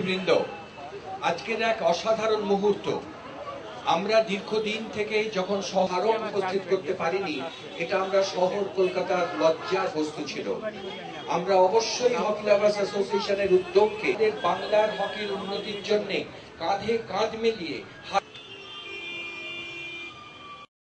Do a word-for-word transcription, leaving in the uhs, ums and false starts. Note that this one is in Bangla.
বৃন্দ, আজকের এক অসাধারণ মুহূর্ত। আমরা দীর্ঘদিন থেকে যখন সাধারণ উপস্থিত করতে পারিনি, এটা আমরা শহর কলকাতার লজ্জার বস্তু ছিল। আমরা অবশ্যই হকি লাভার্স অ্যাসোসিয়েশনের উদ্যোগকে বাংলার হকির উন্নতির জন্য কাঁধে কাঁধ মিলিয়ে